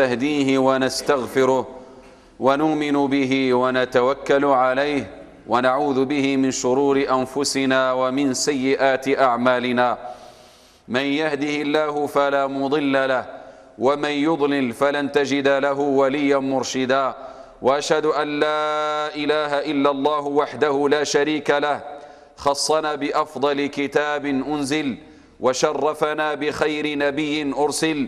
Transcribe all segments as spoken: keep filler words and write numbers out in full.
نستهديه ونستغفره ونؤمن به ونتوكل عليه ونعوذ به من شرور أنفسنا ومن سيئات أعمالنا. من يهده الله فلا مضل له ومن يضلل فلن تجد له وليا مرشدا. وأشهد أن لا إله إلا الله وحده لا شريك له، خصنا بأفضل كتاب أنزل وشرفنا بخير نبي أرسل،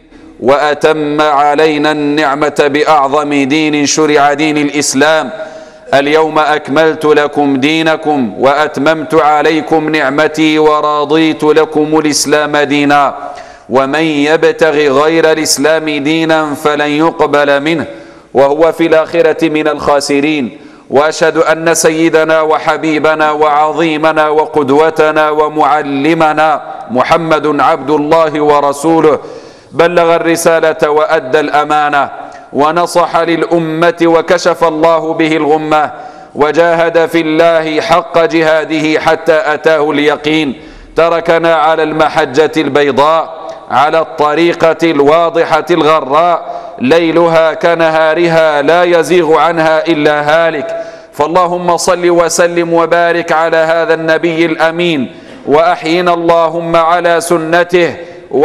وأتم علينا النعمة بأعظم دين شرع، دين الإسلام. اليوم أكملت لكم دينكم وأتممت عليكم نعمتي ورضيت لكم الإسلام دينا، ومن يبتغي غير الإسلام دينا فلن يقبل منه وهو في الآخرة من الخاسرين. وأشهد أن سيدنا وحبيبنا وعظيمنا وقدوتنا ومعلمنا محمد عبد الله ورسوله، بلغ الرسالة وأدى الأمانة ونصح للأمة وكشف الله به الغمة، وجاهد في الله حق جهاده حتى أتاه اليقين. تركنا على المحجة البيضاء على الطريقة الواضحة الغراء، ليلها كنهارها لا يزيغ عنها إلا هالك. فاللهم صل وسلم وبارك على هذا النبي الأمين، وأحينا اللهم على سنته،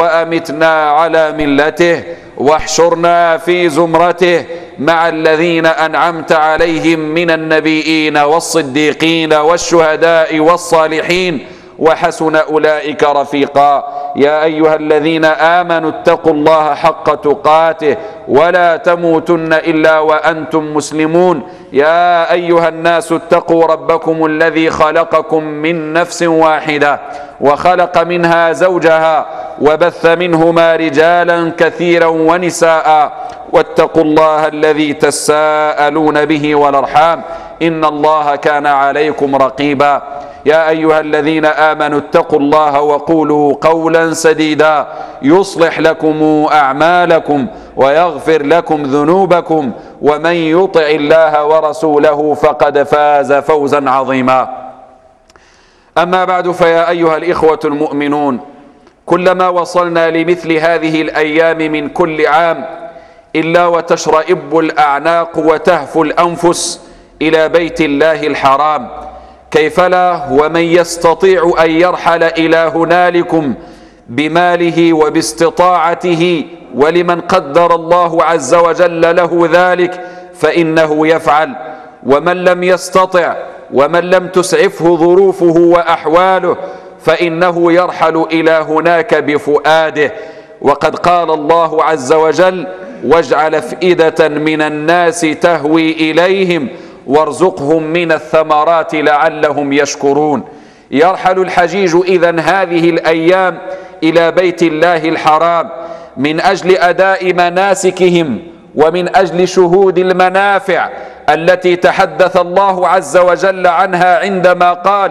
وأمتنا على ملته، واحشرنا في زمرته مع الذين أنعمت عليهم من النبيين والصديقين والشهداء والصالحين، وحسن أولئك رفيقا. يا أيها الذين آمنوا اتقوا الله حق تقاته ولا تموتن إلا وأنتم مسلمون. يا أيها الناس اتقوا ربكم الذي خلقكم من نفس واحدة وخلق منها زوجها وبث منهما رجالا كثيرا ونساء، واتقوا الله الذي تساءلون به والأرحام إن الله كان عليكم رقيبا. يا أيها الذين آمنوا اتقوا الله وقولوا قولا سديدا يصلح لكم أعمالكم ويغفر لكم ذنوبكم، ومن يطع الله ورسوله فقد فاز فوزا عظيما. أما بعد، فيا أيها الإخوة المؤمنون، كلما وصلنا لمثل هذه الأيام من كل عام إلا وتشرئب الأعناق وتهفو الأنفس إلى بيت الله الحرام. كيف لا ومن يستطيع أن يرحل إلى هنالكم بماله وباستطاعته، ولمن قدر الله عز وجل له ذلك فإنه يفعل. ومن لم يستطع ومن لم تسعفه ظروفه وأحواله فإنه يرحل إلى هناك بفؤاده. وقد قال الله عز وجل: واجعل أفئدة من الناس تهوي إليهم وارزقهم من الثمرات لعلهم يشكرون. يرحل الحجيج إذن هذه الأيام إلى بيت الله الحرام من أجل أداء مناسكهم ومن أجل شهود المنافع التي تحدث الله عز وجل عنها عندما قال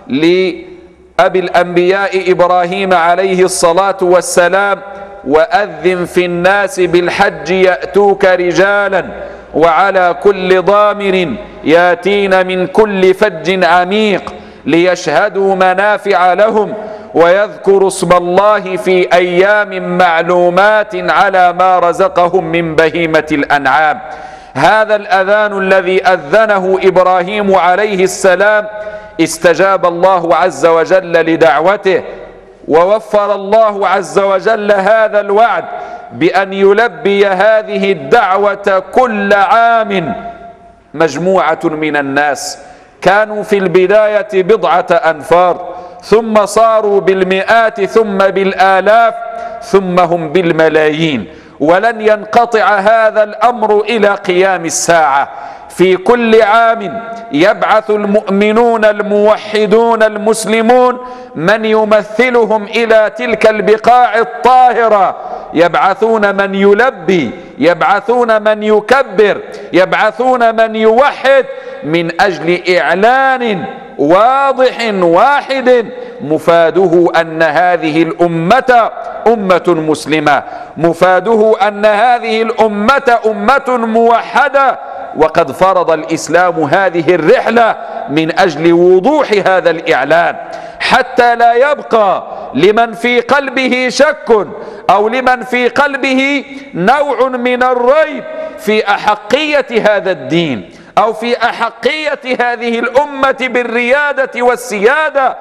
لأبي الأنبياء إبراهيم عليه الصلاة والسلام: وأذن في الناس بالحج يأتوك رجالا وعلى كل ضامر ياتين من كل فج عميق ليشهدوا منافع لهم ويذكروا اسم الله في أيام معلومات على ما رزقهم من بهيمة الأنعام. هذا الأذان الذي أذنه إبراهيم عليه السلام استجاب الله عز وجل لدعوته، ووفر الله عز وجل هذا الوعد بأن يلبي هذه الدعوة كل عام مجموعة من الناس. كانوا في البداية بضعة أنفار، ثم صاروا بالمئات، ثم بالآلاف، ثم هم بالملايين، ولن ينقطع هذا الأمر إلى قيام الساعة. في كل عام يبعث المؤمنون الموحدون المسلمون من يمثلهم إلى تلك البقاع الطاهرة، يبعثون من يلبي، يبعثون من يكبر، يبعثون من يوحد، من أجل إعلان واضح واحد مفاده أن هذه الأمة أمة مسلمة، مفاده أن هذه الأمة أمة موحدة. وقد فرض الإسلام هذه الرحلة من أجل وضوح هذا الإعلان، حتى لا يبقى لمن في قلبه شك أو لمن في قلبه نوع من الريب في أحقية هذا الدين أو في أحقية هذه الأمة بالريادة والسيادة،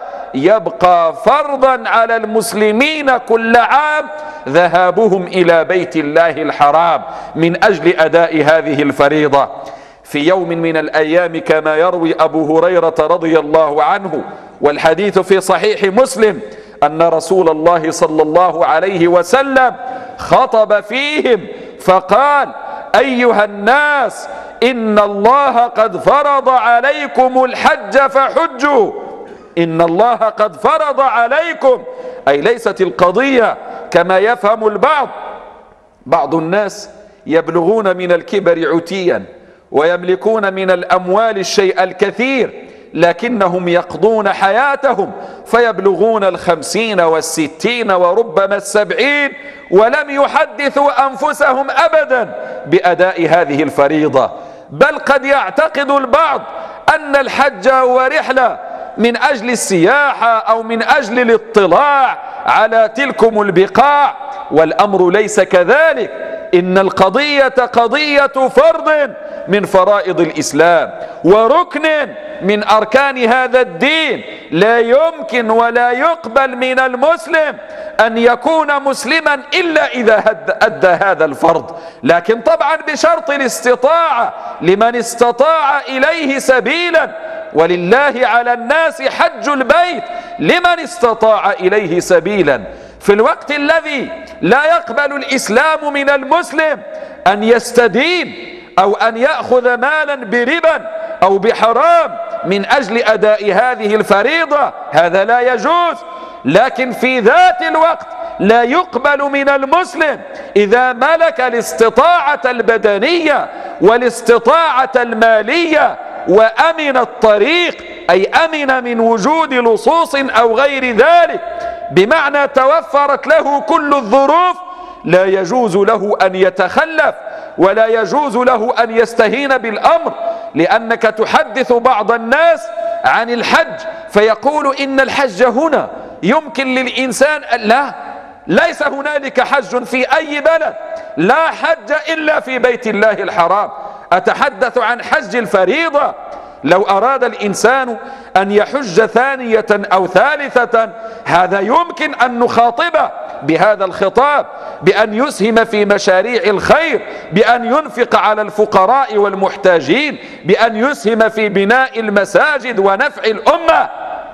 يبقى فرضا على المسلمين كل عام ذهابهم إلى بيت الله الحرام من أجل أداء هذه الفريضة. في يوم من الأيام كما يروي أبو هريرة رضي الله عنه، والحديث في صحيح مسلم، أن رسول الله صلى الله عليه وسلم خطب فيهم فقال: أيها الناس، إن الله قد فرض عليكم الحج فحجوا. إن الله قد فرض عليكم، أي ليست القضية كما يفهم البعض. بعض الناس يبلغون من الكبر عتيا ويملكون من الأموال الشيء الكثير، لكنهم يقضون حياتهم فيبلغون الخمسين والستين وربما السبعين ولم يحدثوا أنفسهم أبدا بأداء هذه الفريضة. بل قد يعتقد البعض أن الحج هو رحلة من أجل السياحة أو من أجل الاطلاع على تلكم البقاع، والأمر ليس كذلك. إن القضية قضية فرض من فرائض الإسلام وركن من أركان هذا الدين. لا يمكن ولا يقبل من المسلم أن يكون مسلما إلا إذا أدى هذا الفرض، لكن طبعا بشرط الاستطاعة لمن استطاع إليه سبيلا. ولله على الناس حج البيت لمن استطاع إليه سبيلا. في الوقت الذي لا يقبل الإسلام من المسلم أن يستدين أو أن يأخذ مالا بربا أو بحرام من أجل أداء هذه الفريضة، هذا لا يجوز. لكن في ذات الوقت لا يقبل من المسلم إذا ملك الاستطاعة البدنية والاستطاعة المالية وأمن الطريق، أي أمن من وجود لصوص أو غير ذلك، بمعنى توفرت له كل الظروف، لا يجوز له أن يتخلف ولا يجوز له أن يستهين بالأمر. لأنك تحدث بعض الناس عن الحج فيقول إن الحج هنا يمكن للإنسان. لا، ليس هنالك حج في أي بلد، لا حج إلا في بيت الله الحرام. أتحدث عن حج الفريضة. لو أراد الإنسان أن يحج ثانية أو ثالثة، هذا يمكن أن نخاطبه بهذا الخطاب، بأن يسهم في مشاريع الخير، بأن ينفق على الفقراء والمحتاجين، بأن يسهم في بناء المساجد ونفع الأمة.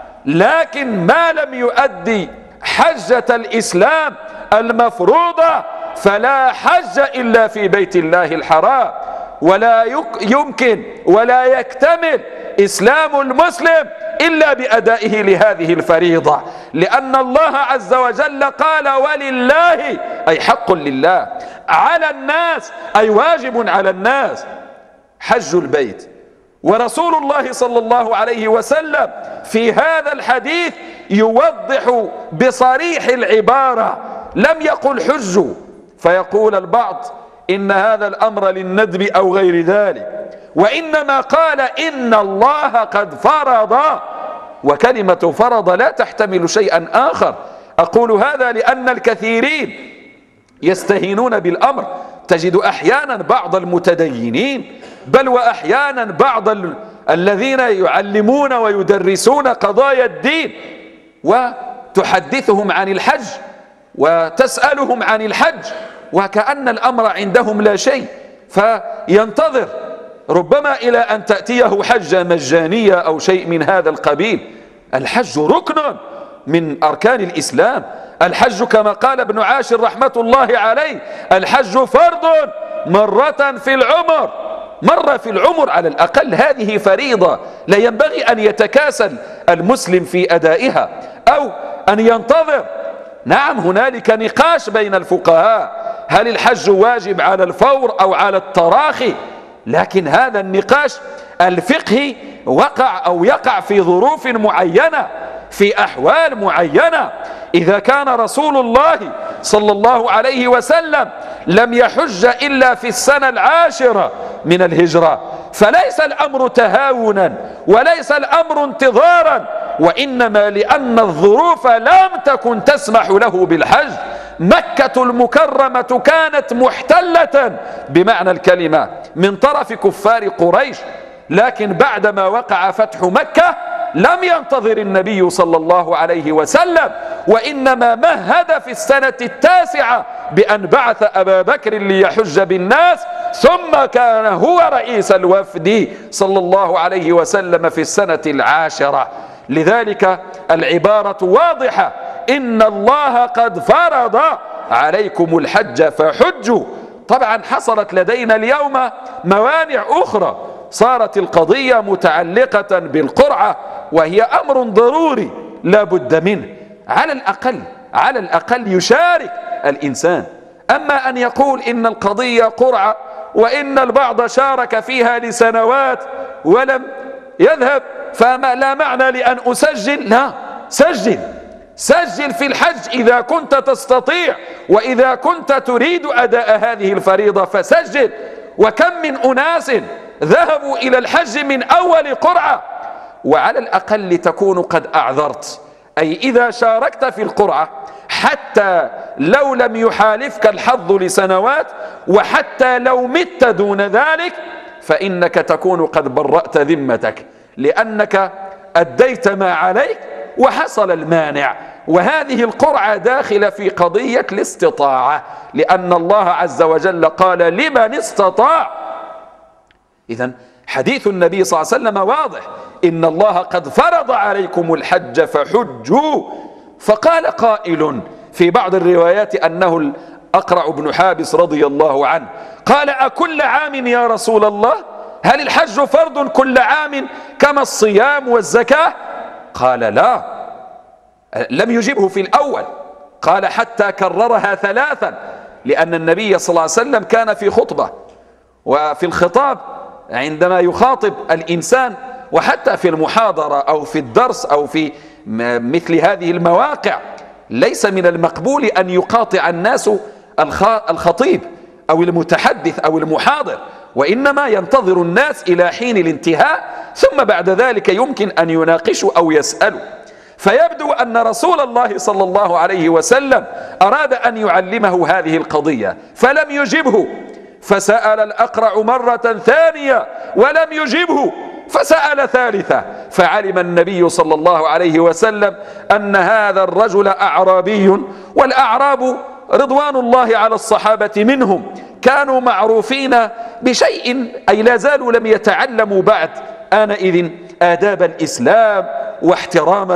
لكن ما لم يؤدي حجة الإسلام المفروضة فلا حج إلا في بيت الله الحرام. ولا يمكن ولا يكتمل إسلام المسلم إلا بأدائه لهذه الفريضة، لأن الله عز وجل قال: ولله، أي حق لله، على الناس، أي واجب على الناس، حج البيت. ورسول الله صلى الله عليه وسلم في هذا الحديث يوضح بصريح العبارة، لم يقل حجوا فيقول البعض إن هذا الأمر للندب أو غير ذلك، وإنما قال إن الله قد فرض، وكلمة فرض لا تحتمل شيئا آخر. أقول هذا لأن الكثيرين يستهينون بالأمر. تجد أحيانا بعض المتدينين، بل وأحيانا بعض ال... الذين يعلمون ويدرسون قضايا الدين، وتحدثهم عن الحج وتسألهم عن الحج وكأن الأمر عندهم لا شيء، فينتظر ربما إلى أن تأتيه حجة مجانية أو شيء من هذا القبيل. الحج ركن من أركان الإسلام. الحج كما قال ابن عاشر رحمة الله عليه: الحج فرض مرة في العمر. مرة في العمر على الأقل، هذه فريضة لا ينبغي أن يتكاسل المسلم في أدائها أو أن ينتظر. نعم، هنالك نقاش بين الفقهاء، هل الحج واجب على الفور أو على التراخي؟ لكن هذا النقاش الفقهي وقع أو يقع في ظروف معينة، في أحوال معينة. إذا كان رسول الله صلى الله عليه وسلم لم يحج إلا في السنة العاشرة من الهجرة، فليس الأمر تهاونا وليس الأمر انتظارا، وإنما لأن الظروف لم تكن تسمح له بالحج. مكة المكرمة كانت محتلة بمعنى الكلمة من طرف كفار قريش، لكن بعدما وقع فتح مكة لم ينتظر النبي صلى الله عليه وسلم، وإنما مهد في السنة التاسعة بأن بعث أبا بكر ليحج بالناس، ثم كان هو رئيس الوفد صلى الله عليه وسلم في السنة العاشرة. لذلك العبارة واضحة: إن الله قد فرض عليكم الحج فحجوا. طبعا حصلت لدينا اليوم موانع أخرى، صارت القضية متعلقة بالقرعة، وهي أمر ضروري لا بد منه، على الأقل على الأقل يشارك الإنسان. أما أن يقول إن القضية قرعة وإن البعض شارك فيها لسنوات ولم يذهب فما لا معنى لأن أسجل، لا، سجل سجل في الحج إذا كنت تستطيع، وإذا كنت تريد أداء هذه الفريضة فسجل. وكم من أناس ذهبوا إلى الحج من أول قرعة، وعلى الأقل تكون قد أعذرت، أي إذا شاركت في القرعة حتى لو لم يحالفك الحظ لسنوات، وحتى لو مت دون ذلك، فإنك تكون قد برأت ذمتك، لأنك أديت ما عليك وحصل المانع. وهذه القرعة داخلة في قضية الاستطاعة، لأن الله عز وجل قال لمن استطاع. إذن حديث النبي صلى الله عليه وسلم واضح: إن الله قد فرض عليكم الحج فحجوا. فقال قائل في بعض الروايات أنه الأقرع بن حابس رضي الله عنه قال: أكل عام يا رسول الله؟ هل الحج فرض كل عام كما الصيام والزكاة؟ قال: لا. لم يجبه في الأول، قال حتى كررها ثلاثا، لأن النبي صلى الله عليه وسلم كان في خطبة، وفي الخطاب عندما يخاطب الإنسان، وحتى في المحاضرة أو في الدرس أو في مثل هذه المواقع، ليس من المقبول أن يقاطع الناس الخطيب أو المتحدث أو المحاضر، وإنما ينتظر الناس إلى حين الانتهاء، ثم بعد ذلك يمكن أن يناقشوا أو يسألوا. فيبدو أن رسول الله صلى الله عليه وسلم أراد أن يعلمه هذه القضية فلم يجبه، فسأل الأقرع مرة ثانية ولم يجبه، فسأل ثالثة، فعلم النبي صلى الله عليه وسلم أن هذا الرجل أعرابي، والأعراب رضوان الله على الصحابة منهم كانوا معروفين بشيء، أي لا زالوا لم يتعلموا بعد آنئذ آداب الإسلام واحترام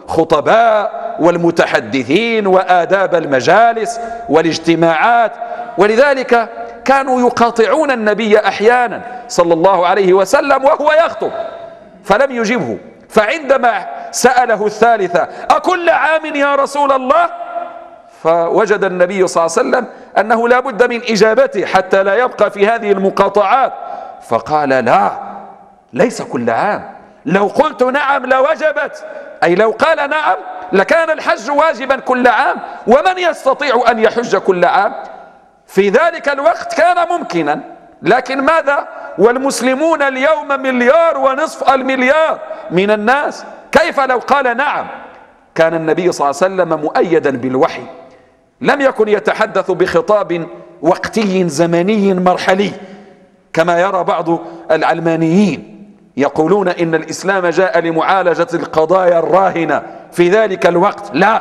الخطباء والمتحدثين وآداب المجالس والاجتماعات، ولذلك كانوا يقاطعون النبي أحيانا صلى الله عليه وسلم وهو يخطب فلم يجبه. فعندما سأله الثالثة: أكل عام يا رسول الله؟ فوجد النبي صلى الله عليه وسلم أنه لا بد من إجابته حتى لا يبقى في هذه المقاطعات، فقال: لا، ليس كل عام. لو قلت نعم لوجبت، أي لو قال نعم لكان الحج واجبا كل عام، ومن يستطيع أن يحج كل عام؟ في ذلك الوقت كان ممكنا، لكن ماذا والمسلمون اليوم مليار ونصف المليار من الناس، كيف لو قال نعم؟ كان النبي صلى الله عليه وسلم مؤيدا بالوحي، لم يكن يتحدث بخطاب وقتي زمني مرحلي كما يرى بعض العلمانيين يقولون إن الإسلام جاء لمعالجة القضايا الراهنة في ذلك الوقت. لا،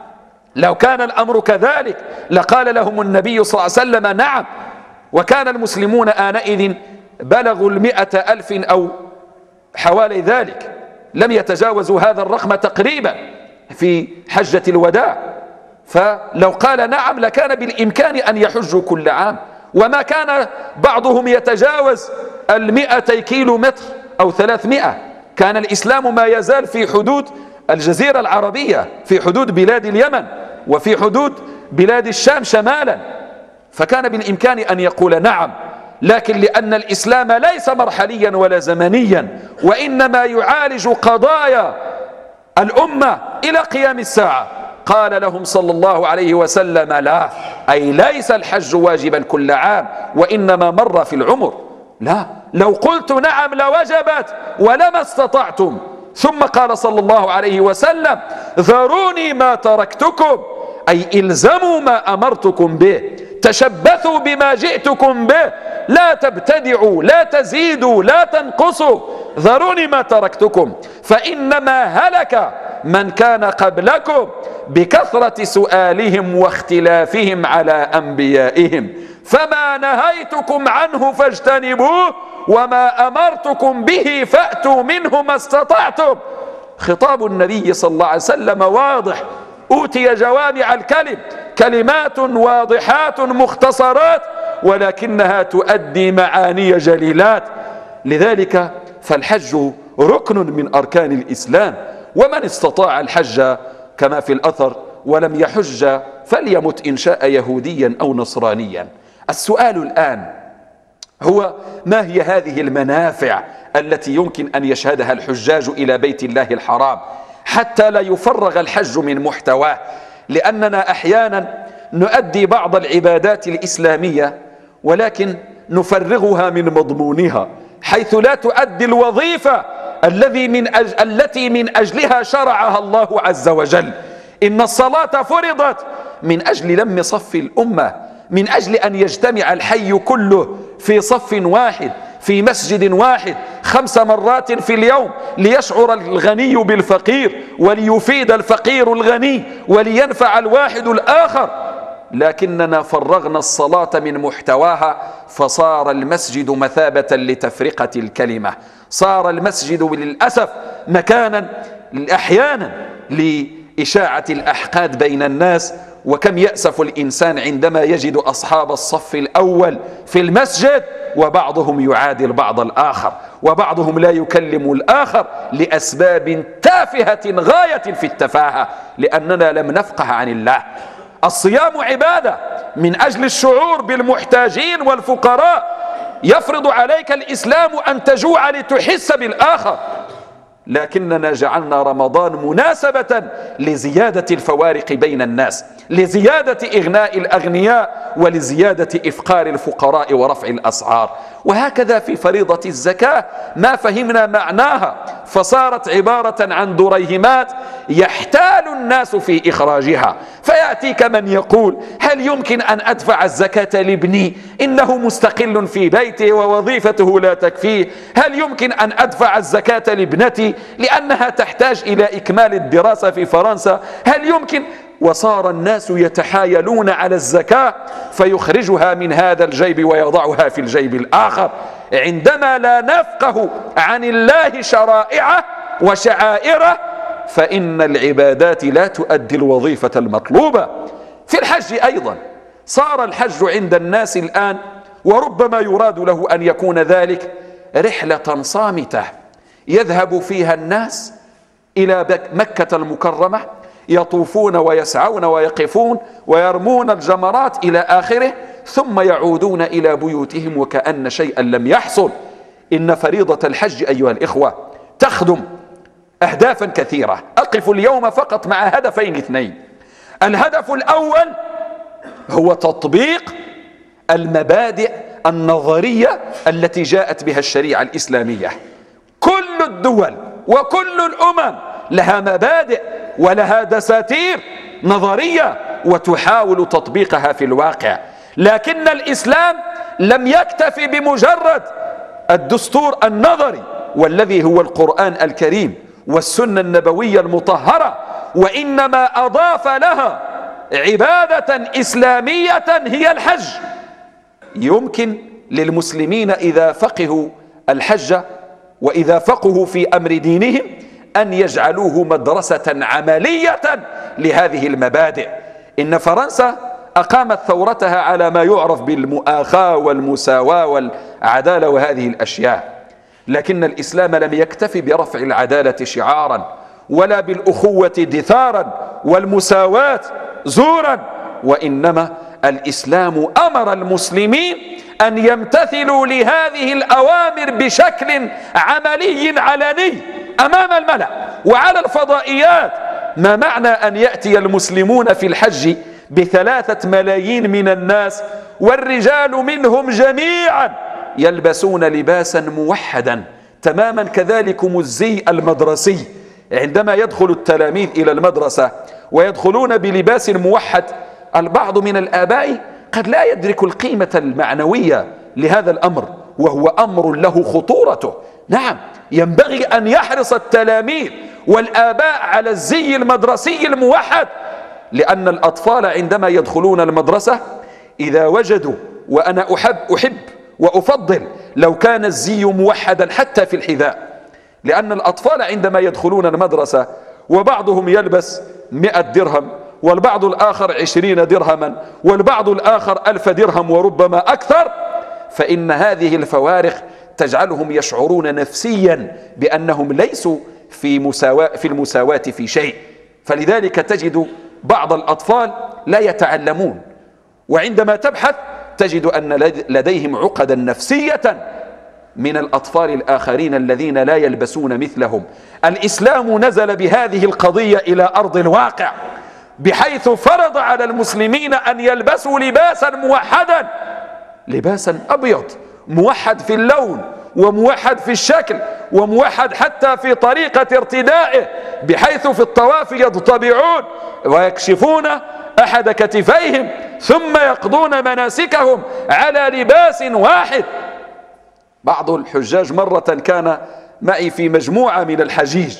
لو كان الأمر كذلك لقال لهم النبي صلى الله عليه وسلم نعم، وكان المسلمون آنئذ بلغوا المئة ألف أو حوالي ذلك، لم يتجاوزوا هذا الرقم تقريبا في حجة الوداع. فلو قال نعم لكان بالإمكان أن يحجوا كل عام، وما كان بعضهم يتجاوز المئتي كيلو متر أو ثلاثمائة. كان الإسلام ما يزال في حدود الجزيرة العربية، في حدود بلاد اليمن وفي حدود بلاد الشام شمالا، فكان بالإمكان أن يقول نعم. لكن لأن الإسلام ليس مرحليا ولا زمنيا، وإنما يعالج قضايا الأمة إلى قيام الساعة، قال لهم صلى الله عليه وسلم لا، أي ليس الحج واجبا كل عام، وإنما مر في العمر. لا، لو قلت نعم لوجبت ولما استطعتم. ثم قال صلى الله عليه وسلم ذروني ما تركتكم، أي إلزموا ما أمرتكم به، تشبثوا بما جئتكم به، لا تبتدعوا، لا تزيدوا، لا تنقصوا، ذروني ما تركتكم. فإنما هلك من كان قبلكم بكثرة سؤالهم واختلافهم على أنبيائهم، فما نهيتكم عنه فاجتنبوه وما أمرتكم به فأتوا منه ما استطعتم. خطاب النبي صلى الله عليه وسلم واضح، أوتي جوامع الكلم، كلمات واضحات مختصرات ولكنها تؤدي معاني جليلات. لذلك فالحج ركن من أركان الإسلام، ومن استطاع الحج كما في الأثر ولم يحج فليمت إن شاء يهوديا أو نصرانيا. السؤال الآن هو ما هي هذه المنافع التي يمكن أن يشهدها الحجاج إلى بيت الله الحرام حتى لا يفرغ الحج من محتواه؟ لأننا أحيانا نؤدي بعض العبادات الإسلامية ولكن نفرغها من مضمونها، حيث لا تؤدي الوظيفة الذي من أجل التي من أجلها شرعها الله عز وجل. إن الصلاة فرضت من أجل لم صف الأمة، من أجل أن يجتمع الحي كله في صف واحد في مسجد واحد خمس مرات في اليوم، ليشعر الغني بالفقير وليفيد الفقير الغني ولينفع الواحد الآخر. لكننا فرغنا الصلاة من محتواها، فصار المسجد مثابة لتفرقة الكلمة، صار المسجد للأسف مكانا أحيانا لإشاعة الأحقاد بين الناس. وكم يأسف الإنسان عندما يجد أصحاب الصف الأول في المسجد وبعضهم يعادل بعض الآخر، وبعضهم لا يكلم الآخر لأسباب تافهة غاية في التفاهة، لأننا لم نفقه عن الله. الصيام عبادة من أجل الشعور بالمحتاجين والفقراء، يفرض عليك الإسلام أن تجوع لتحس بالآخر، لكننا جعلنا رمضان مناسبة لزيادة الفوارق بين الناس، لزيادة إغناء الأغنياء ولزيادة إفقار الفقراء ورفع الأسعار. وهكذا في فريضة الزكاة ما فهمنا معناها، فصارت عبارة عن دريهمات يحتال الناس في إخراجها. فيأتيك من يقول هل يمكن أن أدفع الزكاة لابني إنه مستقل في بيته ووظيفته لا تكفيه؟ هل يمكن أن أدفع الزكاة لابنتي لأنها تحتاج إلى إكمال الدراسة في فرنسا؟ هل يمكن؟ وصار الناس يتحايلون على الزكاة فيخرجها من هذا الجيب ويضعها في الجيب الآخر. عندما لا نفقه عن الله شرائعه وشعائره فإن العبادات لا تؤدي الوظيفة المطلوبة. في الحج أيضا صار الحج عند الناس الآن، وربما يراد له أن يكون ذلك، رحلة صامتة يذهب فيها الناس إلى مكة المكرمة، يطوفون ويسعون ويقفون ويرمون الجمرات إلى آخره، ثم يعودون إلى بيوتهم وكأن شيئا لم يحصل. إن فريضة الحج أيها الإخوة تخدم أهدافا كثيرة. أقف اليوم فقط مع هدفين اثنين. الهدف الأول هو تطبيق المبادئ النظرية التي جاءت بها الشريعة الإسلامية. كل الدول وكل الأمم لها مبادئ ولها دساتير نظرية وتحاول تطبيقها في الواقع، لكن الإسلام لم يكتفي بمجرد الدستور النظري والذي هو القرآن الكريم والسنة النبوية المطهرة، وإنما أضاف لها عبادة إسلامية هي الحج. يمكن للمسلمين إذا فقهوا الحج وإذا فقهوا في أمر دينهم أن يجعلوه مدرسة عملية لهذه المبادئ. إن فرنسا أقامت ثورتها على ما يعرف بالمؤاخاة والمساواة والعدالة وهذه الأشياء، لكن الإسلام لم يكتفي برفع العدالة شعارا ولا بالأخوة دثارا والمساواة زورا، وإنما الإسلام أمر المسلمين أن يمتثلوا لهذه الأوامر بشكل عملي علني أمام الملأ وعلى الفضائيات. ما معنى أن يأتي المسلمون في الحج بثلاثة ملايين من الناس والرجال منهم جميعا يلبسون لباسا موحدا تماما، كذلكم الزي المدرسي. عندما يدخل التلاميذ إلى المدرسة ويدخلون بلباس موحد، البعض من الآباء قد لا يدرك القيمة المعنوية لهذا الأمر، وهو أمر له خطورته. نعم، ينبغي أن يحرص التلاميذ والآباء على الزي المدرسي الموحد، لأن الأطفال عندما يدخلون المدرسة إذا وجدوا، وأنا أحب أحب وأفضل لو كان الزي موحدا حتى في الحذاء، لأن الأطفال عندما يدخلون المدرسة وبعضهم يلبس مئة درهم والبعض الآخر عشرين درهما والبعض الآخر ألف درهم وربما أكثر، فإن هذه الفوارق تجعلهم يشعرون نفسيا بأنهم ليسوا في مساواة في المساواة في شيء. فلذلك تجد بعض الأطفال لا يتعلمون، وعندما تبحث تجد أن لديهم عقدا نفسية من الأطفال الآخرين الذين لا يلبسون مثلهم. الإسلام نزل بهذه القضية إلى أرض الواقع، بحيث فرض على المسلمين أن يلبسوا لباسا موحدا، لباسا أبيض موحد في اللون وموحد في الشكل وموحد حتى في طريقة ارتدائه، بحيث في الطواف يضطبعون ويكشفون أحد كتفيهم ثم يقضون مناسكهم على لباس واحد. بعض الحجاج مرة كان معي في مجموعة من الحجيج،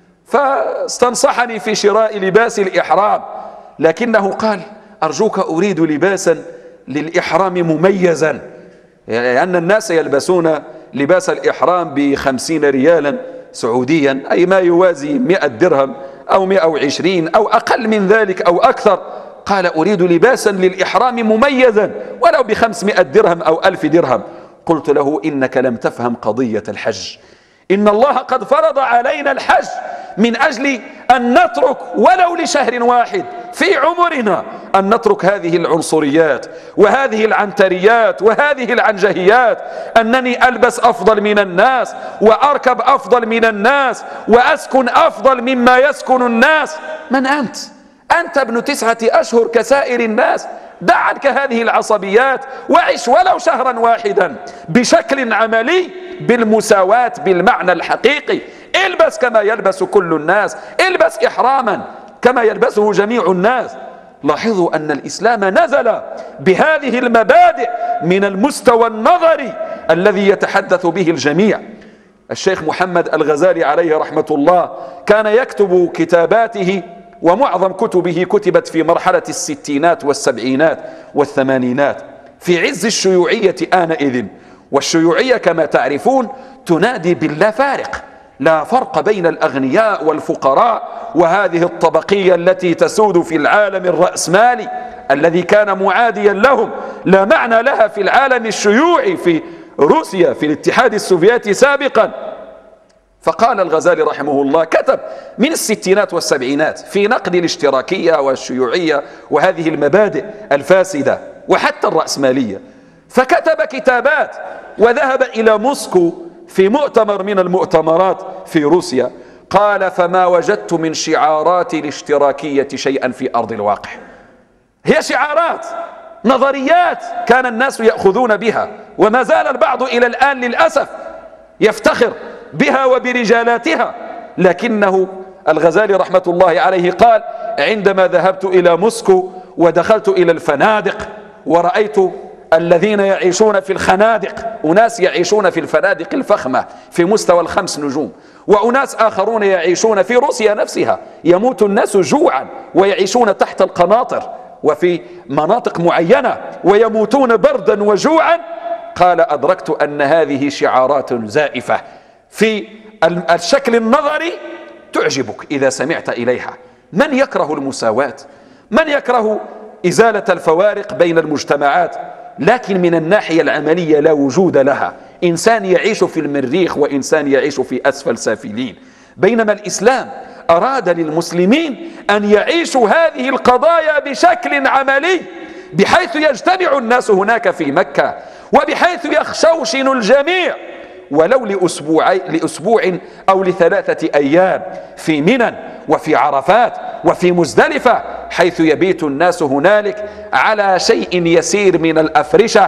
فاستنصحني في شراء لباس الإحرام، لكنه قال: أرجوك أريد لباسا للإحرام مميزا، لأن الناس يلبسون لباس الإحرام بخمسين ريالا سعوديا، أي ما يوازي مئة درهم أو مئة وعشرين أو أقل من ذلك أو أكثر. قال: أريد لباسا للإحرام مميزا ولو بخمسمائة درهم أو ألف درهم. قلت له: إنك لم تفهم قضية الحج. إن الله قد فرض علينا الحج من أجل أن نترك ولو لشهر واحد في عمرنا، أن نترك هذه العنصريات وهذه العنتريات وهذه العنجهيات، أنني ألبس أفضل من الناس وأركب أفضل من الناس وأسكن أفضل مما يسكن الناس. من أنت؟ أنت ابن تسعة أشهر كسائر الناس. دع عنك هذه العصبيات وعش ولو شهرا واحدا بشكل عملي بالمساواة بالمعنى الحقيقي. البس كما يلبس كل الناس، البس إحراما كما يلبسه جميع الناس. لاحظوا أن الإسلام نزل بهذه المبادئ من المستوى النظري الذي يتحدث به الجميع. الشيخ محمد الغزالي عليه رحمة الله كان يكتب كتاباته، ومعظم كتبه كتبت في مرحلة الستينات والسبعينات والثمانينات في عز الشيوعية آنئذ. والشيوعية كما تعرفون تنادي باللا فارق، لا فرق بين الأغنياء والفقراء، وهذه الطبقية التي تسود في العالم الرأسمالي الذي كان معاديا لهم لا معنى لها في العالم الشيوعي في روسيا في الاتحاد السوفيتي سابقا. فقال الغزالي رحمه الله، كتب من الستينات والسبعينات في نقد الاشتراكية والشيوعية وهذه المبادئ الفاسدة وحتى الرأسمالية، فكتب كتابات وذهب إلى موسكو في مؤتمر من المؤتمرات في روسيا. قال: فما وجدت من شعارات الاشتراكية شيئا في أرض الواقع. هي شعارات نظريات كان الناس يأخذون بها، وما زال البعض إلى الآن للأسف يفتخر بها وبرجالاتها. لكنه الغزالي رحمة الله عليه قال: عندما ذهبت إلى موسكو ودخلت إلى الفنادق ورأيت الذين يعيشون في الخنادق، أناس يعيشون في الفنادق الفخمة في مستوى الخمس نجوم، وأناس آخرون يعيشون في روسيا نفسها، يموت الناس جوعا ويعيشون تحت القناطر وفي مناطق معينة ويموتون بردا وجوعا. قال: أدركت أن هذه شعارات زائفة في الشكل النظري تعجبك إذا سمعت إليها. من يكره المساواة؟ من يكره إزالة الفوارق بين المجتمعات؟ لكن من الناحية العملية لا وجود لها. إنسان يعيش في المريخ وإنسان يعيش في أسفل سافلين، بينما الإسلام أراد للمسلمين أن يعيشوا هذه القضايا بشكل عملي، بحيث يجتمع الناس هناك في مكة، وبحيث يخشوشن الجميع ولو لأسبوع, لأسبوع أو لثلاثة أيام في منى وفي عرفات وفي مزدلفة، حيث يبيت الناس هنالك على شيء يسير من الأفرشة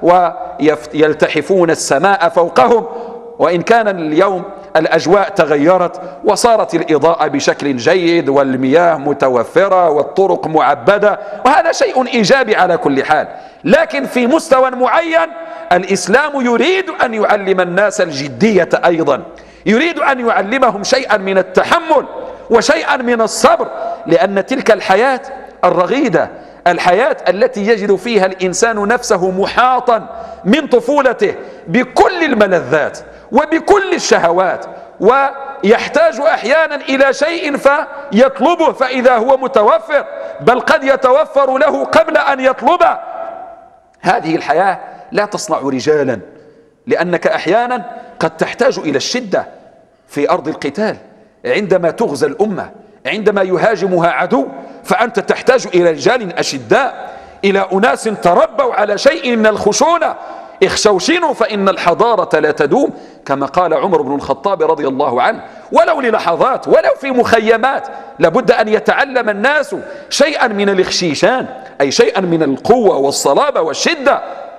ويلتحفون السماء فوقهم. وإن كان اليوم الأجواء تغيرت وصارت الإضاءة بشكل جيد والمياه متوفرة والطرق معبدة، وهذا شيء إيجابي على كل حال، لكن في مستوى معين الإسلام يريد أن يعلم الناس الجدية أيضا، يريد أن يعلمهم شيئا من التحمل وشيئا من الصبر، لأن تلك الحياة الرغيدة، الحياة التي يجد فيها الإنسان نفسه محاطا من طفولته بكل الملذات وبكل الشهوات، ويحتاج أحيانا إلى شيء فيطلبه فإذا هو متوفر، بل قد يتوفر له قبل أن يطلبه. هذه الحياة لا تصنع رجالا، لأنك أحيانا قد تحتاج إلى الشدة في أرض القتال، عندما تغزى الأمة، عندما يهاجمها عدو، فأنت تحتاج إلى رجال أشداء، إلى أناس تربوا على شيء من الخشونة. اخشوشنوا فإن الحضارة لا تدوم، كما قال عمر بن الخطاب رضي الله عنه، ولو للحظات، ولو في مخيمات. لابد أن يتعلم الناس شيئا من الاخشيشان، أي شيئا من القوة والصلابة والشدة.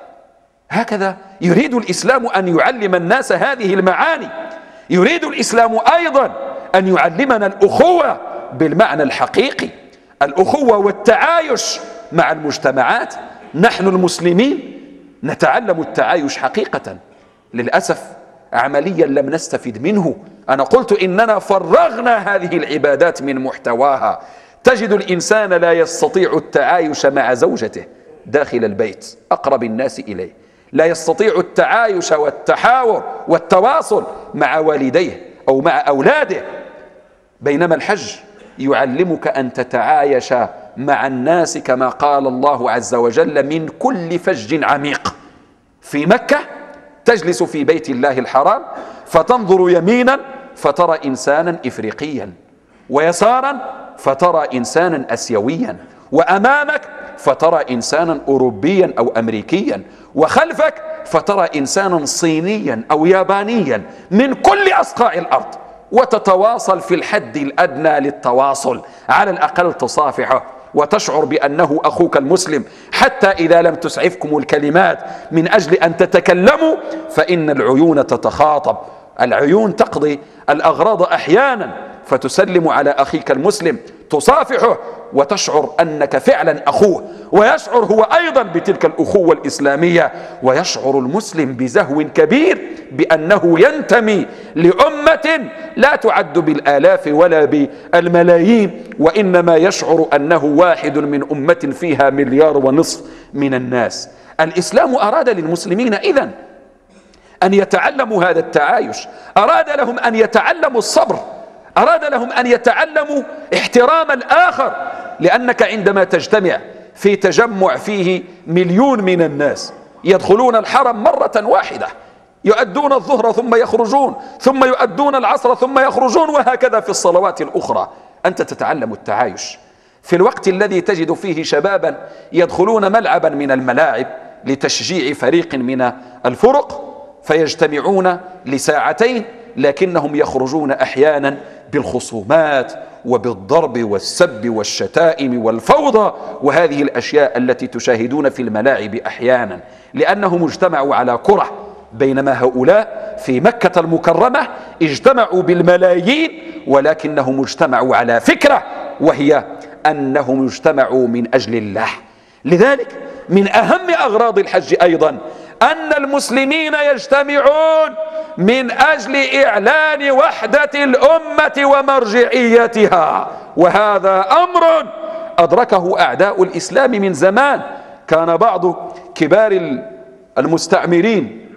هكذا يريد الإسلام أن يعلم الناس هذه المعاني. يريد الإسلام أيضا أن يعلمنا الأخوة بالمعنى الحقيقي، الأخوة والتعايش مع المجتمعات. نحن المسلمين نتعلم التعايش حقيقة، للأسف عمليا لم نستفد منه. أنا قلت إننا فرغنا هذه العبادات من محتواها. تجد الإنسان لا يستطيع التعايش مع زوجته داخل البيت، أقرب الناس إليه، لا يستطيع التعايش والتحاور والتواصل مع والديه أو مع أولاده، بينما الحج يعلمك أن تتعايش مع الناس كما قال الله عز وجل: من كل فج عميق. في مكة تجلس في بيت الله الحرام فتنظر يمينا فترى إنسانا إفريقيا، ويسارا فترى إنسانا أسيويا، وأمامك فترى إنسانا أوروبيا أو أمريكيا، وخلفك فترى إنسانا صينيا أو يابانيا من كل أصقاع الأرض، وتتواصل في الحد الأدنى للتواصل، على الأقل تصافحه وتشعر بأنه أخوك المسلم، حتى إذا لم تسعفكم الكلمات من أجل أن تتكلموا فإن العيون تتخاطب، العيون تقضي الأغراض أحيانا، فتسلم على أخيك المسلم، تصافحه وتشعر أنك فعلا أخوه، ويشعر هو أيضا بتلك الأخوة الإسلامية، ويشعر المسلم بزهو كبير بأنه ينتمي لأمة لا تعد بالآلاف ولا بالملايين، وإنما يشعر أنه واحد من أمة فيها مليار ونصف من الناس. الإسلام أراد للمسلمين إذن أن يتعلموا هذا التعايش، أراد لهم أن يتعلموا الصبر، أراد لهم أن يتعلموا احترام الآخر، لأنك عندما تجتمع في تجمع فيه مليون من الناس يدخلون الحرم مرة واحدة، يؤدون الظهر ثم يخرجون، ثم يؤدون العصر ثم يخرجون، وهكذا في الصلوات الأخرى، أنت تتعلم التعايش. في الوقت الذي تجد فيه شبابا يدخلون ملعبا من الملاعب لتشجيع فريق من الفرق فيجتمعون لساعتين، لكنهم يخرجون أحيانا بالخصومات وبالضرب والسب والشتائم والفوضى، وهذه الأشياء التي تشاهدون في الملاعب أحيانا، لأنهم اجتمعوا على كرة، بينما هؤلاء في مكة المكرمة اجتمعوا بالملايين، ولكنهم اجتمعوا على فكرة، وهي أنهم اجتمعوا من أجل الله. لذلك من أهم أغراض الحج أيضا أن المسلمين يجتمعون من أجل إعلان وحدة الأمة ومرجعيتها، وهذا أمر أدركه أعداء الإسلام من زمان. كان بعض كبار المستعمرين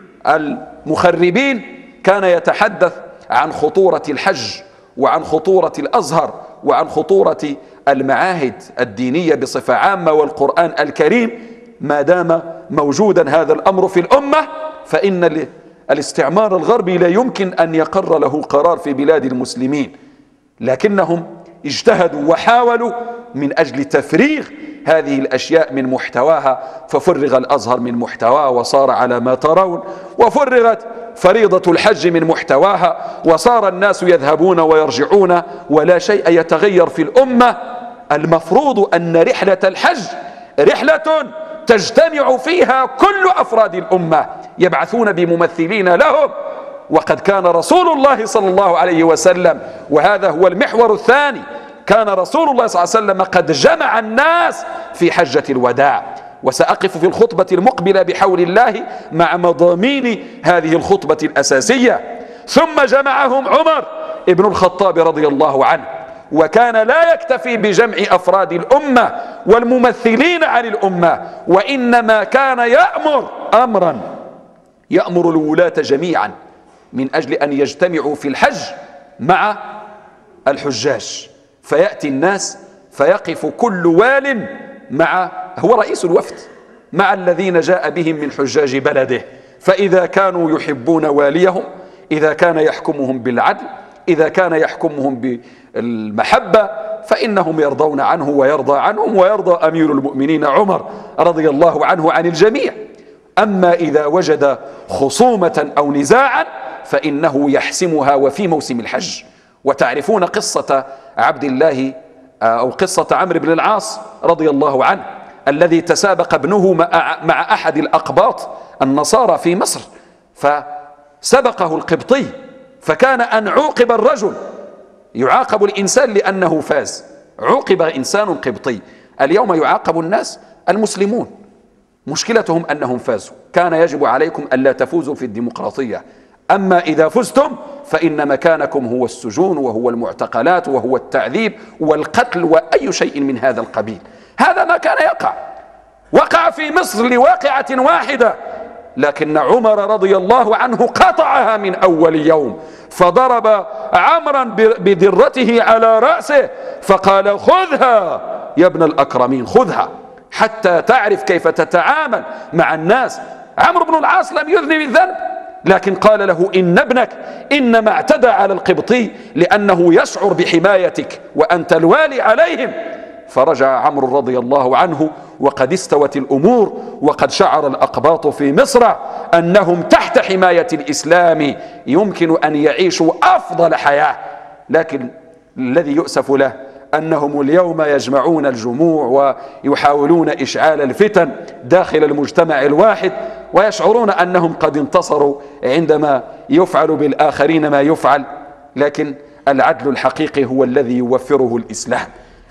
المخربين كان يتحدث عن خطورة الحج وعن خطورة الأزهر وعن خطورة المعاهد الدينية بصفة عامة والقرآن الكريم. ما دام موجودا هذا الأمر في الأمة فإن الاستعمار الغربي لا يمكن أن يقر له قرار في بلاد المسلمين، لكنهم اجتهدوا وحاولوا من أجل تفريغ هذه الأشياء من محتواها، ففرغ الأزهر من محتواه وصار على ما ترون، وفرغت فريضة الحج من محتواها وصار الناس يذهبون ويرجعون ولا شيء يتغير في الأمة. المفروض أن رحلة الحج رحلة تجتمع فيها كل أفراد الأمة يبعثون بممثلين لهم. وقد كان رسول الله صلى الله عليه وسلم، وهذا هو المحور الثاني، كان رسول الله صلى الله عليه وسلم قد جمع الناس في حجة الوداع. وسأقف في الخطبة المقبلة بحول الله مع مضامين هذه الخطبة الأساسية. ثم جمعهم عمر ابن الخطاب رضي الله عنه، وكان لا يكتفي بجمع أفراد الأمة والممثلين عن الأمة، وإنما كان يأمر أمرا يأمر الولاة جميعا من أجل أن يجتمعوا في الحج مع الحجاج، فيأتي الناس فيقف كل وال مع، هو رئيس الوفد، مع الذين جاء بهم من حجاج بلده، فإذا كانوا يحبون واليهم، إذا كان يحكمهم بالعدل، إذا كان يحكمهم بالمحبة، فإنهم يرضون عنه ويرضى عنهم، ويرضى أمير المؤمنين عمر رضي الله عنه عن الجميع. أما إذا وجد خصومة أو نزاعا فإنه يحسمها وفي موسم الحج. وتعرفون قصة عبد الله أو قصة عمرو بن العاص رضي الله عنه، الذي تسابق ابنه مع أحد الأقباط النصارى في مصر، فسبقه القبطي، فكان أن عوقب الرجل، يعاقب الإنسان لأنه فاز، عوقب إنسان قبطي. اليوم يعاقب الناس المسلمون، مشكلتهم أنهم فازوا. كان يجب عليكم ألا تفوزوا في الديمقراطية، أما إذا فزتم فإن مكانكم هو السجون وهو المعتقلات وهو التعذيب والقتل وأي شيء من هذا القبيل. هذا ما كان يقع، وقع في مصر لواقعة واحدة، لكن عمر رضي الله عنه قطعها من أول يوم، فضرب عمرا بدرته على رأسه فقال: خذها يا ابن الأكرمين، خذها حتى تعرف كيف تتعامل مع الناس. عمرو بن العاص لم يذنب الذنب، لكن قال له: إن ابنك إنما اعتدى على القبطي لأنه يشعر بحمايتك وأنت الوالي عليهم. فرجع عمرو رضي الله عنه وقد استوت الأمور، وقد شعر الأقباط في مصر أنهم تحت حماية الإسلام يمكن أن يعيشوا أفضل حياة. لكن الذي يؤسف له أنهم اليوم يجمعون الجموع ويحاولون إشعال الفتن داخل المجتمع الواحد، ويشعرون أنهم قد انتصروا عندما يفعل بالآخرين ما يفعل، لكن العدل الحقيقي هو الذي يوفره الإسلام.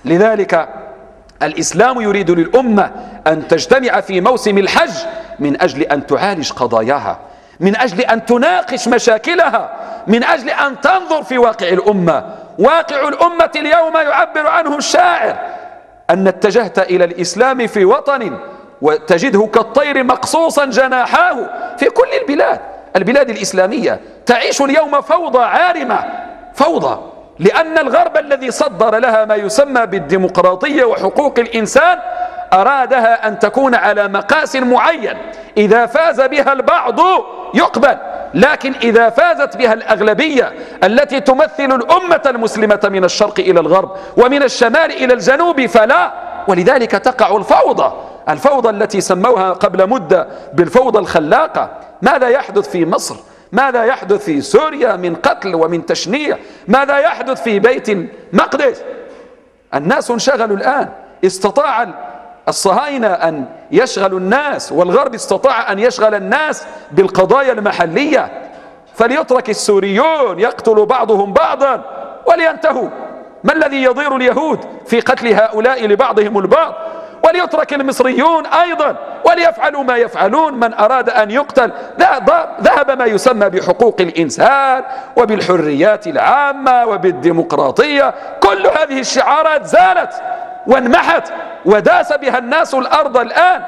لذلك الإسلام يريد للأمة أن تجتمع في موسم الحج من أجل أن تعالج قضاياها، من أجل أن تناقش مشاكلها، من أجل أن تنظر في واقع الأمة. واقع الأمة اليوم يعبر عنه الشاعر أن اتجهت إلى الإسلام في وطن وتجده كالطير مقصوصا جناحاه في كل البلاد. البلاد الإسلامية تعيش اليوم فوضى عارمة، فوضى، لأن الغرب الذي صدر لها ما يسمى بالديمقراطية وحقوق الإنسان أرادها أن تكون على مقاس معين، إذا فاز بها البعض يقبل، لكن إذا فازت بها الأغلبية التي تمثل الأمة المسلمة من الشرق إلى الغرب ومن الشمال إلى الجنوب فلا. ولذلك تقع الفوضى، الفوضى التي سموها قبل مدة بالفوضى الخلاقة. ماذا يحدث في مصر؟ ماذا يحدث في سوريا من قتل ومن تشنيع؟ ماذا يحدث في بيت المقدس؟ الناس انشغلوا الآن، استطاع الصهاينة أن يشغلوا الناس، والغرب استطاع أن يشغل الناس بالقضايا المحلية، فليترك السوريون يقتل بعضهم بعضا ولينتهوا. ما الذي يضير اليهود في قتل هؤلاء لبعضهم البعض؟ وليترك المصريون أيضا وليفعلوا ما يفعلون. من أراد أن يقتل ذهب ما يسمى بحقوق الإنسان وبالحريات العامة وبالديمقراطية. كل هذه الشعارات زالت وانمحت وداس بها الناس الأرض الآن.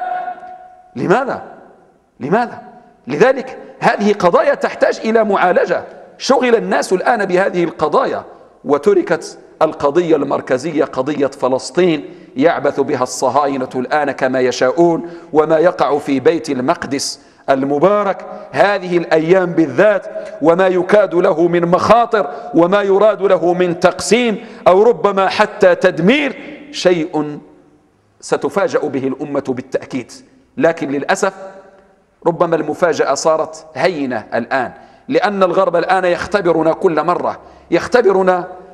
لماذا؟ لماذا؟ لذلك هذه قضايا تحتاج إلى معالجة. شغل الناس الآن بهذه القضايا وتركت القضية المركزية قضية فلسطين يعبث بها الصهاينة الآن كما يشاءون. وما يقع في بيت المقدس المبارك هذه الأيام بالذات، وما يكاد له من مخاطر وما يراد له من تقسيم أو ربما حتى تدمير، شيء ستفاجأ به الأمة بالتأكيد. لكن للأسف ربما المفاجأة صارت هينة الآن، لأن الغرب الآن يختبرنا كل مرة، يختبرنا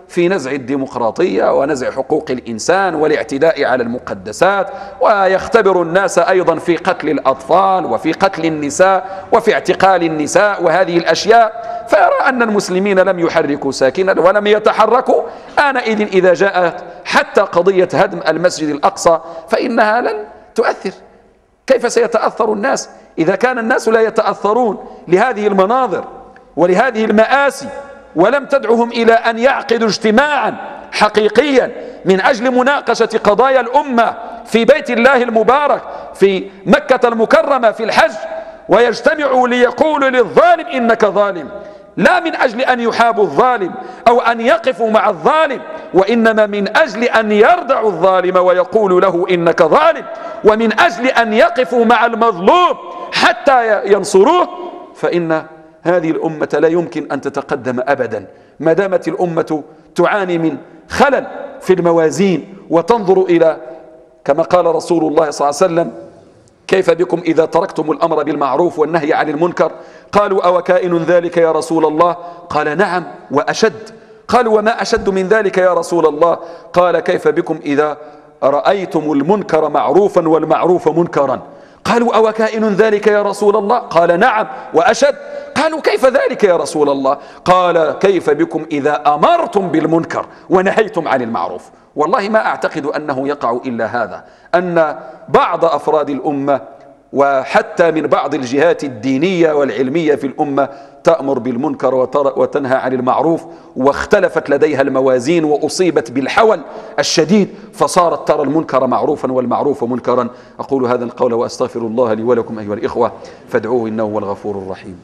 في نزع الديمقراطية ونزع حقوق الإنسان والاعتداء على المقدسات، ويختبر الناس أيضا في قتل الأطفال وفي قتل النساء وفي اعتقال النساء وهذه الأشياء. فيرى أن المسلمين لم يحركوا ساكنا ولم يتحركوا. آنئذ إذا جاءت حتى قضية هدم المسجد الأقصى فإنها لن تؤثر. كيف سيتأثر الناس إذا كان الناس لا يتأثرون لهذه المناظر ولهذه المآسي، ولم تدعهم إلى أن يعقدوا اجتماعا حقيقيا من أجل مناقشة قضايا الأمة في بيت الله المبارك في مكة المكرمة في الحج، ويجتمعوا ليقولوا للظالم إنك ظالم، لا من أجل أن يحابوا الظالم أو أن يقفوا مع الظالم، وإنما من أجل أن يردعوا الظالم ويقولوا له إنك ظالم، ومن أجل أن يقفوا مع المظلوم حتى ينصروه. فإن هذه الأمة لا يمكن أن تتقدم أبدا ما دامت الأمة تعاني من خلل في الموازين وتنظر إلى كما قال رسول الله صلى الله عليه وسلم: كيف بكم إذا تركتم الأمر بالمعروف والنهي عن المنكر؟ قالوا: أوكائن ذلك يا رسول الله؟ قال: نعم وأشد. قالوا: وما أشد من ذلك يا رسول الله؟ قال: كيف بكم إذا رأيتم المنكر معروفا والمعروف منكرا؟ قالوا: أوكائن ذلك يا رسول الله؟ قال: نعم وأشد. قالوا: كيف ذلك يا رسول الله؟ قال: كيف بكم إذا أمرتم بالمنكر ونهيتم عن المعروف؟ والله ما أعتقد أنه يقع إلا هذا، أن بعض أفراد الأمة وحتى من بعض الجهات الدينية والعلمية في الأمة تأمر بالمنكر وتنهى عن المعروف، واختلفت لديها الموازين وأصيبت بالحول الشديد فصارت ترى المنكر معروفا والمعروف منكرا. أقول هذا القول وأستغفر الله لي ولكم أيها الإخوة فادعوه إنه هو الغفور الرحيم.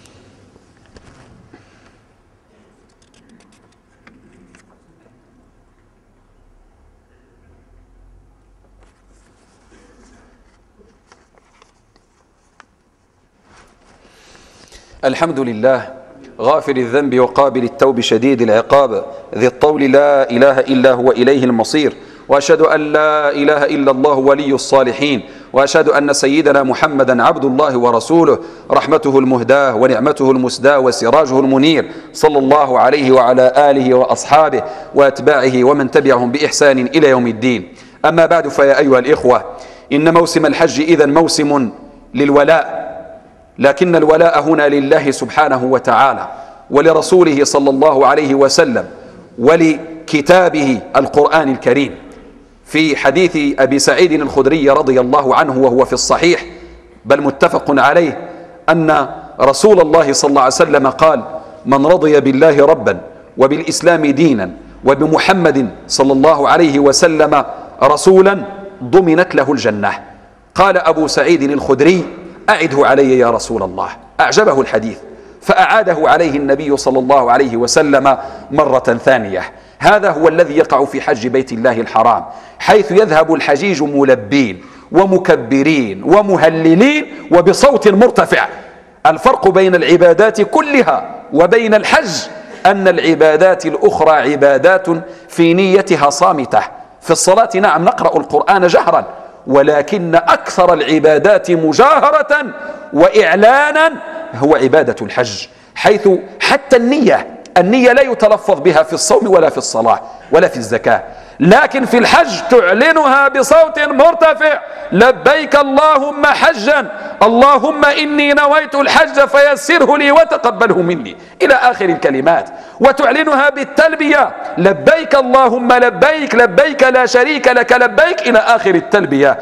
الحمد لله غافر الذنب وقابل التوب شديد العقاب ذي الطول لا إله إلا هو إليه المصير، وأشهد أن لا إله إلا الله ولي الصالحين، وأشهد أن سيدنا محمدا عبد الله ورسوله رحمته المهداة ونعمته المسداة وسراجه المنير، صلى الله عليه وعلى آله وأصحابه وأتباعه ومن تبعهم بإحسان إلى يوم الدين. أما بعد، فيا أيها الإخوة، إن موسم الحج إذن موسم للولاء، لكن الولاء هنا لله سبحانه وتعالى ولرسوله صلى الله عليه وسلم ولكتابه القرآن الكريم. في حديث أبي سعيد الخدري رضي الله عنه وهو في الصحيح بل متفق عليه أن رسول الله صلى الله عليه وسلم قال: من رضي بالله ربا وبالإسلام دينا وبمحمد صلى الله عليه وسلم رسولا ضمنت له الجنة. قال أبو سعيد الخدري: أعده علي يا رسول الله. أعجبه الحديث فأعاده عليه النبي صلى الله عليه وسلم مرة ثانية. هذا هو الذي يقع في حج بيت الله الحرام، حيث يذهب الحجيج ملبين ومكبرين ومهللين وبصوت مرتفع. الفرق بين العبادات كلها وبين الحج أن العبادات الأخرى عبادات في نيتها صامتة. في الصلاة نعم نقرأ القرآن جهرا، ولكن أكثر العبادات مجاهرة وإعلانا هو عبادة الحج، حيث حتى النية النية لا يتلفظ بها في الصوم ولا في الصلاة ولا في الزكاة، لكن في الحج تعلنها بصوت مرتفع: لبيك اللهم حجا، اللهم إني نويت الحج فيسره لي وتقبله مني، إلى آخر الكلمات. وتعلنها بالتلبية: لبيك اللهم لبيك، لبيك لا شريك لك لبيك، إلى آخر التلبية.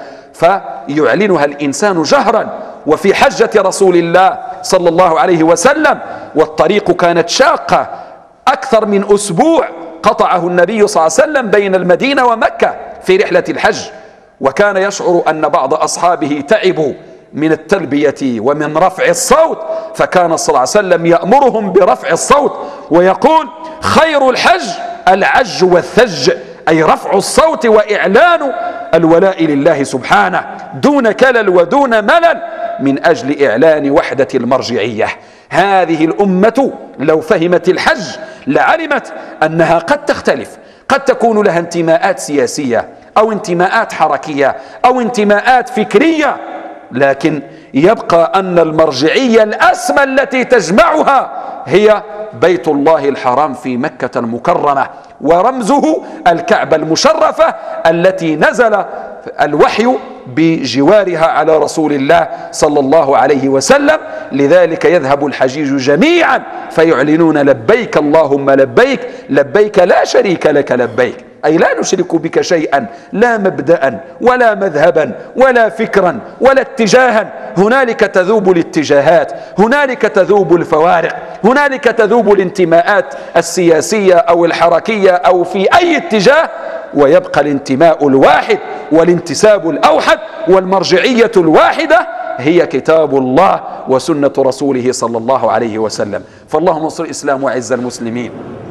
فيعلنها الإنسان جهرا. وفي حجة رسول الله صلى الله عليه وسلم والطريق كانت شاقة، أكثر من أسبوع قطعه النبي صلى الله عليه وسلم بين المدينة ومكة في رحلة الحج، وكان يشعر أن بعض أصحابه تعبوا من التلبية ومن رفع الصوت، فكان صلى الله عليه وسلم يأمرهم برفع الصوت ويقول: خير الحج العج والثج، أي رفع الصوت وإعلان الولاء لله سبحانه دون كلل ودون ملل من أجل إعلان وحدة المرجعية. هذه الأمة لو فهمت الحج لعلمت أنها قد تختلف، قد تكون لها انتماءات سياسية أو انتماءات حركية أو انتماءات فكرية، لكن يبقى أن المرجعية الأسمى التي تجمعها هي بيت الله الحرام في مكة المكرمة، ورمزه الكعبة المشرفة التي نزل الوحي بجوارها على رسول الله صلى الله عليه وسلم. لذلك يذهب الحجيج جميعا فيعلنون لبيك اللهم لبيك، لبيك لا شريك لك لبيك، أي لا نشرك بك شيئا، لا مبدأ ولا مذهبا ولا فكرا ولا اتجاها. هنالك تذوب الاتجاهات، هنالك تذوب الفوارق، هنالك تذوب الانتماءات السياسية أو الحركية أو في أي اتجاه، ويبقى الانتماء الواحد والانتساب الأوحد والمرجعية الواحدة هي كتاب الله وسنة رسوله صلى الله عليه وسلم. فاللهم انصر الإسلام وعز المسلمين.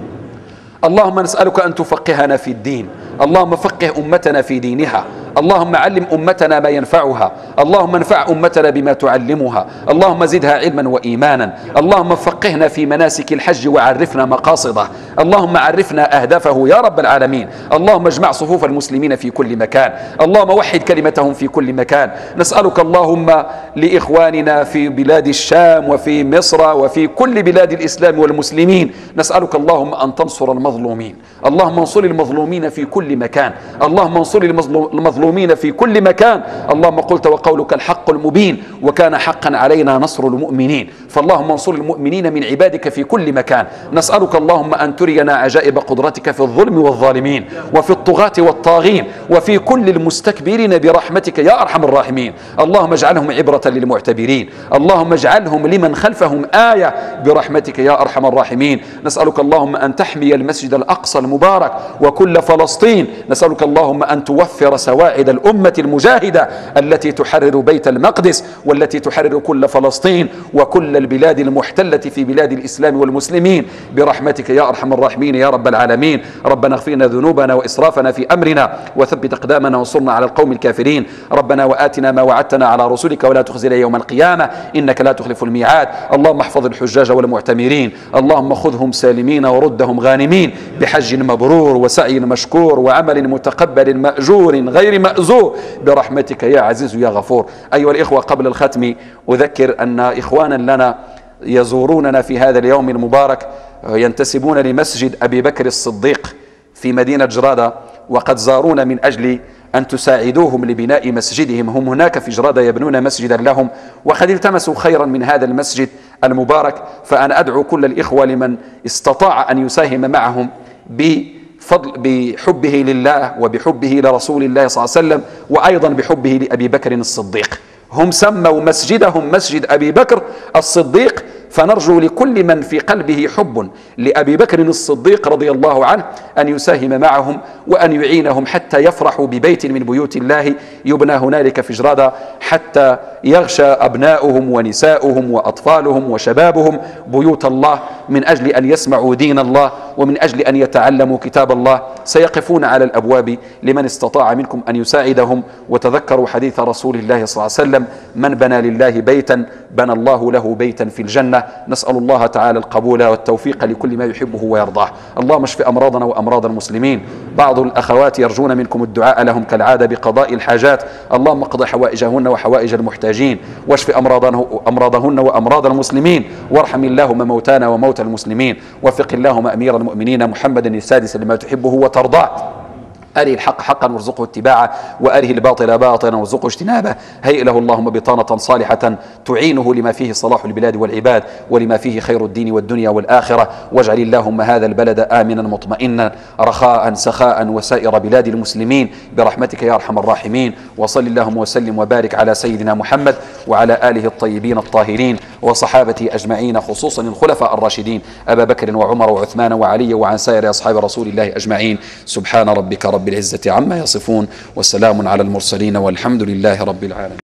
اللهم نسألك أن تفقهنا في الدين، اللهم فقه أمتنا في دينها، اللهم علم أمتنا ما ينفعها، اللهم انفع أمتنا بما تعلمها، اللهم زدها علما وإيمانا، اللهم فقهنا في مناسك الحج وعرفنا مقاصده، اللهم عرفنا أهدافه يا رب العالمين، اللهم اجمع صفوف المسلمين في كل مكان، اللهم وحد كلمتهم في كل مكان. نسألك اللهم لإخواننا في بلاد الشام وفي مصر وفي كل بلاد الإسلام والمسلمين، نسألك اللهم أن تنصر المظلومين، اللهم انصر المظلومين في كل مكان، اللهم انصر المظلومين في كل مكان. اللهم قلت وقولك الحق المبين، وكان حقا علينا نصر المؤمنين، فاللهم انصر المؤمنين من عبادك في كل مكان. نسألك اللهم أن ترينا عجائب قدرتك في الظلم والظالمين وفي الطغاة والطاغين وفي كل المستكبرين برحمتك يا أرحم الراحمين. اللهم اجعلهم عبرة للمعتبرين، اللهم اجعلهم لمن خلفهم آية برحمتك يا أرحم الراحمين. نسألك اللهم أن تحمي المسجد الأقصى المبارك وكل فلسطين، نسألك اللهم أن توفر سواعد الأمة المجاهدة التي تحرر بيت المقدس والتي تحرر كل فلسطين وكل البلاد المحتلة في بلاد الإسلام والمسلمين برحمتك يا أرحم الراحمين يا رب العالمين. ربنا اغفر لنا ذنوبنا وإسرافنا في أمرنا وثبت أقدامنا وانصرنا على القوم الكافرين. ربنا وآتنا ما وعدتنا على رسلك ولا تخزنا يوم القيامة إنك لا تخلف الميعاد. اللهم احفظ الحجاج والمعتمرين، اللهم خذهم سالمين وردهم غانمين بحج مبرور وسعي مشكور وعمل متقبل مأجور غير مأزور برحمتك يا عزيز يا غفور. أيها الإخوة، قبل الختم أذكر أن إخوانا لنا يزوروننا في هذا اليوم المبارك ينتسبون لمسجد أبي بكر الصديق في مدينة جرادة، وقد زارونا من أجل أن تساعدوهم لبناء مسجدهم. هم هناك في جرادة يبنون مسجدا لهم، وقد التمسوا خيرا من هذا المسجد المبارك، فأنا أدعو كل الإخوة لمن استطاع أن يساهم معهم بفضل بحبه لله وبحبه لرسول الله صلى الله عليه وسلم وأيضا بحبه لأبي بكر الصديق. هم سموا مسجدهم مسجد أبي بكر الصديق، فنرجو لكل من في قلبه حب لأبي بكر الصديق رضي الله عنه أن يساهم معهم وأن يعينهم حتى يفرحوا ببيت من بيوت الله يبنى هنالك في جرادة، حتى يغشى أبناؤهم ونساؤهم وأطفالهم وشبابهم بيوت الله من أجل أن يسمعوا دين الله ومن أجل أن يتعلموا كتاب الله. سيقفون على الأبواب لمن استطاع منكم أن يساعدهم. وتذكروا حديث رسول الله صلى الله عليه وسلم: من بنى لله بيتا بنى الله له بيتا في الجنة. نسأل الله تعالى القبول والتوفيق لكل ما يحبه ويرضاه. اللهم اشف أمراضنا وأمراض المسلمين. بعض الأخوات يرجون منكم الدعاء لهم كالعادة بقضاء الحاجات. اللهم اقض حوائجهن وحوائج المحتاجين، واشف أمراضهن وأمراض المسلمين، وارحم اللهم موتانا وموتى المسلمين، وفق اللهم أمير المؤمنين محمد السادس لما تحبه وترضاه. أره الحق حقا وارزقه اتباعه، وأره الباطل باطلا وارزقه اجتنابه. هيئ له اللهم بطانة صالحة تعينه لما فيه صلاح البلاد والعباد ولما فيه خير الدين والدنيا والآخرة. واجعل اللهم هذا البلد آمنا مطمئنا رخاء سخاء وسائر بلاد المسلمين برحمتك يا أرحم الراحمين. وصل اللهم وسلم وبارك على سيدنا محمد وعلى آله الطيبين الطاهرين وصحابته أجمعين، خصوصا الخلفاء الراشدين أبا بكر وعمر وعثمان وعلي وعن سائر أصحاب رسول الله أجمعين. سبحان ربك رب العزة عما يصفون، وسلام على المرسلين، والحمد لله رب العالمين.